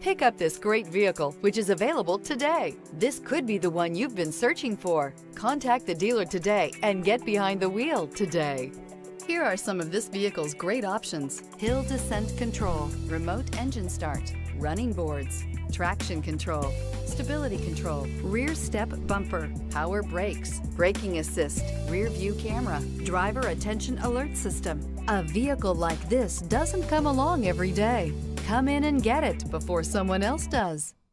Pick up this great vehicle, which is available today. This could be the one you've been searching for. Contact the dealer today and get behind the wheel today. Here are some of this vehicle's great options: hill descent control, remote engine start, running boards, traction control, stability control, rear step bumper, power brakes, braking assist, rear view camera, driver attention alert system. A vehicle like this doesn't come along every day. Come in and get it before someone else does.